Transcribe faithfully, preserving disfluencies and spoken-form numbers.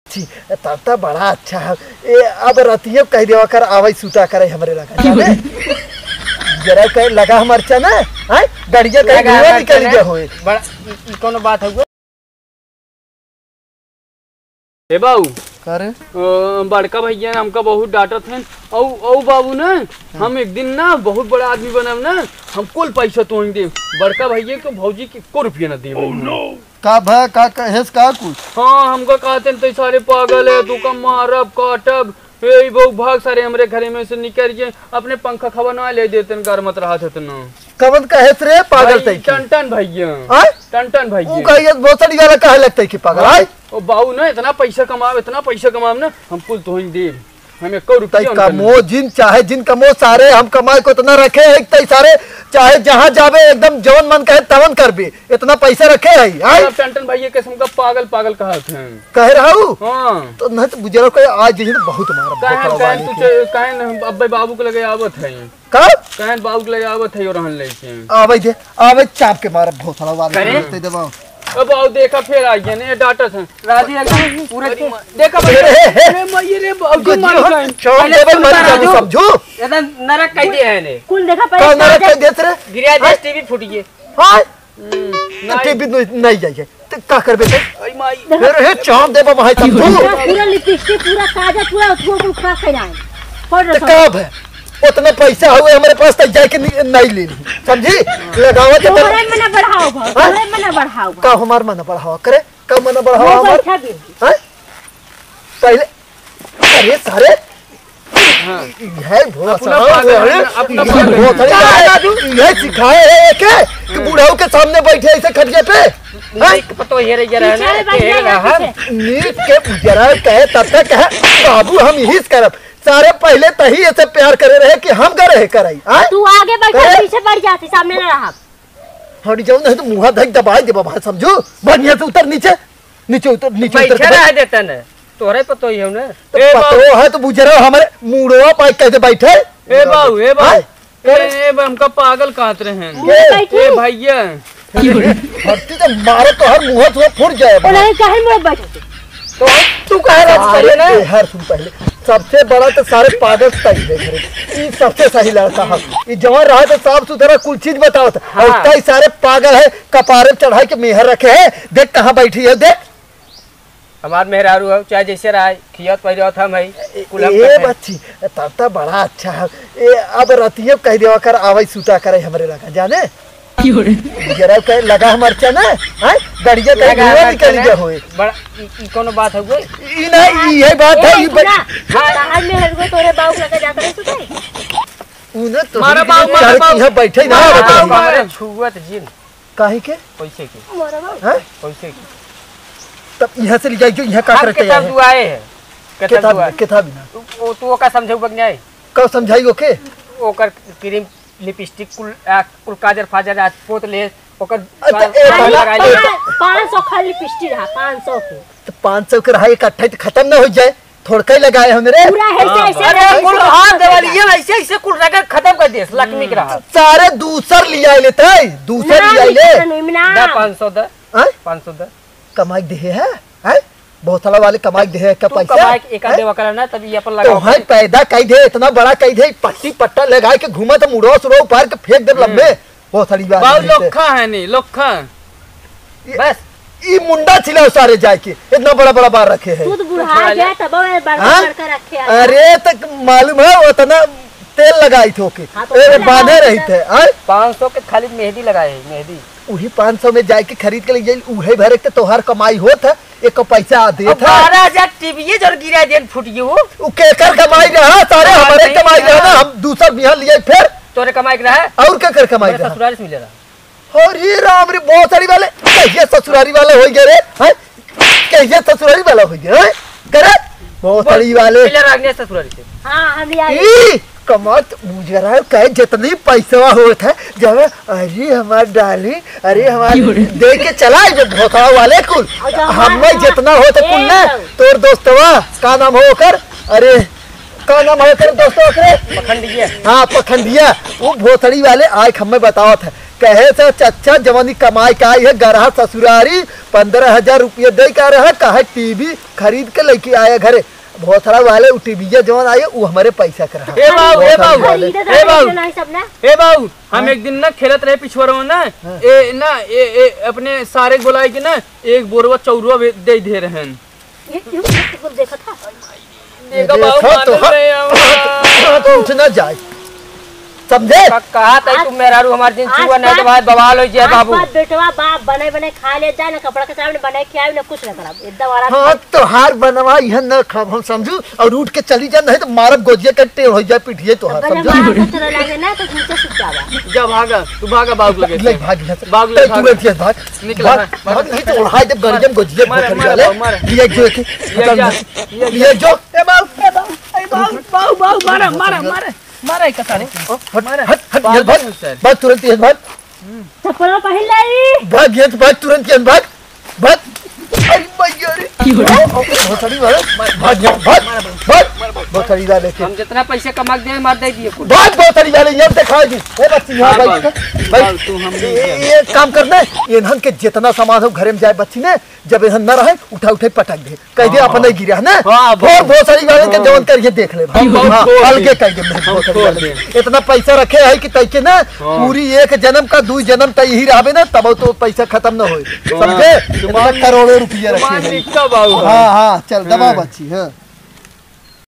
तब बड़ा अच्छा है। ए, अब रतिये कह देवा कर आवे सुता करे हमरे लगा जाने जरा कह लगा मरचा ना हां गड़िया कह धुआं निकल गया होए बड़ा ई कोनो बात है ए बाऊ करे बड़का भैया ने हमका बहुत डांटत हैं औ औ बाबू ना हम एक दिन ना बहुत बड़ा आदमी बनब ना हम कुल पैसा तो दे बड़का भैया को भौजी के को रुपया ना दे का भा का कहेस का कुछ हां हमका कहते तो सारे पागल है तू का मारब काटब ए बहु भाग सारे हमरे घरे में से निकल के अपने पंखा खवा ना ले देतन घर मत रहा थे ना कवन कहेस रे पागल तई टन भैया हां टन भैया ऊ कहिए बहुत सारी वाला कहे लगतै कि पागल हाय ओ बाऊ ना इतना पैसा कमाव इतना पैसा कमाव ना हम कुल तो ही दे हमें को रुपया कमो जिन चाहे जिन कमो सारे हम कमाए को इतना रखे है तई सारे चाहे जहां जावे एकदम जवन मन कहे तवन करबे इतना पैसा रखे है हाय अब टन भैया के का पागल पागल कहत हैं कह रहा हूं हां तो न तो बुझरो को आज दिन बहुत मार कहन कहन तू कहन अब्बे बाबू के लगे आवत है का कहन बाबू के लगे आवत है और रहन लेके आवे दे आवे चाप के मार बहुत सारा बात करते देबा अब आओ देखा फिर आ गया ने डाटा था राधी एकदम पूरा देखा अरे मई रे बाबू मार गए छोड़ दे मर जा समझो एकदम नरक कह दे है ने कुल देखा पहले नरक कह देत रे गिरा दे टीवी फूट गई हां टीवी नहीं जाए तो का करबे ते आई माई फिर हे चाप दे वहां समझो पूरा लिपस्टिक पूरा काजल पूरा उठो उठो खा खा जाए फोड़ तो कब है उतना पैसा हुए हमारे पास तक जाके नहीं लेनी समझी लगाओ तो तोरे मना बढ़ाओ तोरे मना बढ़ाओ का हमार मना बढ़ाओ करे का मना बढ़ाओ हमार हां पहले अरे सारे हां है भोला साहब अपना ये सिखाए है के कि बूढ़ाओ के सामने बैठे ऐसे खटिया पे नहीं पतो ये रे जरा ना नीक के जरा कहे तब तक है बाबू हम यही करब सारे पहले तही ऐसे प्यार करे रहे कि हम करे कराई हां तू आगे बैठा पीछे बढ़ जाती सामने ना रहा हट जाओ नहीं तो मुंह धक दबाई दे बाबा समझो बढ़िया से उतर नीचे नीचे उतर नीचे उतर बैठे रह देता ना तोरे पतो ही हो ना ए पतो है तो बुझ रहा हमारे मुड़वा पाई कैसे बैठे ए बाऊ ए बाऊ ए हमका पागल कहत रहे हैं ए भैया हटती तो मारो तो हर मुंह से फूट जाए नहीं काहे मुंह बैठे तो तू कह रहा है ना हर सुन पहले सबसे बड़ा तो सारे पागल सही है घरे ये सबसे सही लड़का है ये जवान रहा तो साफ सुथरा कुल चीज बताओ था और कई सारे पागल है कपारे चढ़ाई के मेहर रखे है देख कहां बैठी है देख हमार मेहरारू है चाहे जैसे रहा खियत पहिरत हम है ए बच्ची तब तो बड़ा अच्छा है ए अब रतिये कह देवा कर आवे सुता करे हमरे लगा जाने जरा कह लगा मरचा ना हां गड़िया कह धुआं निकल गया होए बड़ा ई कोनो बात है कोई ई नहीं ये बात है ई हां में हर को तोरे बाऊ लगा जाता है सुते उन तो मारा बाऊ मारा बाऊ यहां बैठे ना हमारे छुवत जिन काहे के पैसे के मारा बाऊ हां पैसे के तब यहां से ले जाइए यहां का करते हैं किताब दुआए है किताब किताब ना ओ तू का समझौ बगनाई का समझाइयो के ओकर क्रीम लिपस्टिक कुल कुल काजर फाजर आज पोत ले ओकर पाँच सौ खाली लिपस्टिक रहा पाँच सौ के तो पाँच सौ के रहा इकट्ठा तो खत्म ना हो जाए थोड़का ही लगाए हमरे पूरा ऐसे ऐसे अरे कुल हाथ देवाली ये ऐसे ऐसे कुल रगड़ खत्म कर दे लक्ष्मी के रहा सारे दूसर लिया लेते दूसर लिया ले दा पाँच सौ दा पाँच सौ दा कमाई दे है हैं बहुत सारा वाले कमाई दे है का पैसा कमाई एक आधे वकरा ना तभी अपन लगा तो है पैदा कई दे इतना बड़ा कई दे पट्टी पट्टा लगा के घुमा तो मुड़ो सुरो पार के फेंक दे लंबे बहुत सारी बात बहुत लोखा है नहीं लोखा बस ई मुंडा छिला सारे जाए के इतना बड़ा बड़ा बार रखे है तू तो बुढ़ा गया तब बड़ा करके रखे अरे तक मालूम है उतना तेल लगाई थे ओके ए बांधे रही थे पाँच सौ के खाली मेहंदी लगाए मेहंदी उही पाँच सौ में जाए के खरीद के ले जाई उहे भरे के तोहार कमाई होत है एक पैसा आ देत है बारह हजार टीवी जन गिरा देन फुट गई वो उ केकर कमाई रहा सारे हमारे कमाई रहा ना हम दूसरा बिहार लिए फिर तोरे कमाई रहा और केकर कमाई रहा ससुराल से मिले रहा अरे राम रे बहुत सारी वाले कैसे ससुरारी वाले हो गए रे हैं कैसे ससुरारी वाला हो गया है करे बहुत सारी वाले मिले रागने ससुरारी से हां हम लिया ई कमात मुझे रहा कहे जितनी पैसा होता है जब अरे हमार डाली अरे हमार दे के चला जब भोथा वाले कुल हम जितना होता कुल ना तोर दोस्तवा का नाम हो कर अरे का नाम है तेरे दोस्तवा करे पखंडिया हाँ पखंडिया वो भोथड़ी वाले आए हमें बताओ था कहे से अच्छा जवानी कमाई का आई है गरहा ससुरारी पंद्रह हजार रुपये दे का रहा कहे टीवी खरीद के लेके आया घरे बहुत सारा वाले टीवी जवान आए वो हमारे पैसा कर रहा ए बाबू ए बाबू ए बाबू नहीं सब ना ए बाबू हम एक दिन ना खेलत रहे पिछवाड़ा में ना ए ना ए, ए अपने सारे बुलाए के ना एक बोरवा चौरुआ दे दे रहे हैं ये क्यों कुछ देखा था देखा बाबू मान रहे हैं तो उठना जाए समझे कहा था तुम मेरा रू हमारे दिन छुआ नहीं तो भाई बवाल हो जाए बाबू बेटवा बाप बने बने खा ले जाए ना कपड़ा के सामने बने के आए ना कुछ ना करा एकदम आराम हाँ तो हार बनवा यह न खाब हम समझू और उठ के चली जा नहीं तो मारब गोजिया कट्टे हो जाए पिटिए तो हार समझू चला लगे ना तो नीचे सूख जावा जा भागा तू भागा बाबू लगे ले भाग ले भाग ले, तू भाग। बैठ भाग निकला, भाग भाग नहीं तो उड़ाई दे गरजम गोजिया मार, खड़ी मार, वाले मार। ये जो के ये जा, ये ये जो ए बाबू ए बाबू ए बाबू बाबू बाबू मारा मारा मारा मारा एक सारे हट हट हट ये भाग भाग तुरंत ये भाग चप्पल पहन ले भाग ये भाग तुरंत ये भाग भाग अरे भैया रे बहुत सारी वाले भाग ये भाग भाग बहुत सारी वाले के हम जितना पैसे कमा के दे मार दे दिए कुल भाग बहुत सारी वाले ये दिखाएगी ए बच्ची यहां हाँ, भाई भाग, भाई भाग, तू हम नहीं ये ये काम करना इन्हन के जितना सामान हो घर में जाए बच्ची ने जब इन्हन न रहे उठा उठे पटक दे कह दे अपन नहीं गिरा ना हाँ, बहुत बहुत सारी वाले के जवन करके देख ले भाई हम हाँ, खोल हल्के दे। कह दे बहुत हम सारी खोल वाले। दे। इतना पैसा रखे है कि तैके ना पूरी एक जन्म का दू जन्म तय ही रहबे ना तब तो पैसा खत्म न होए समझे इतना करोड़ों रुपया रखे तुम्हारा हैं निकला बाबू हाँ हाँ चल दबा बच्ची हाँ